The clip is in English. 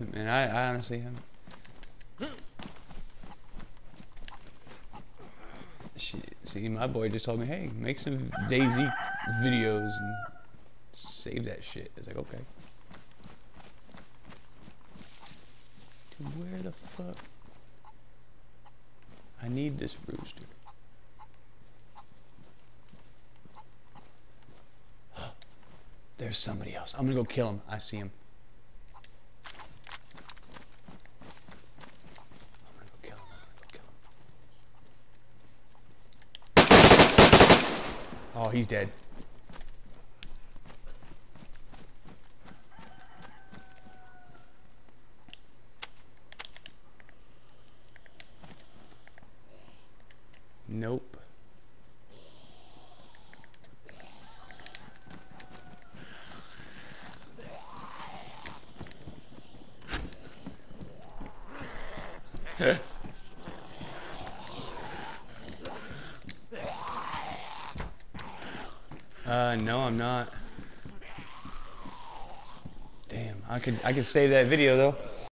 And I honestly haven't. See, my boy just told me, hey, make some DayZ videos and save that shit. I was like, okay. Dude, where the fuck? I need this rooster. There's somebody else. I'm gonna go kill him. I see him. I'm gonna go kill him. Oh, he's dead. Nope. No, I'm not. Damn, I could save that video though.